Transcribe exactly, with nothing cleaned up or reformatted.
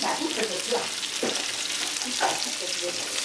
把肚子都饿，一小口都不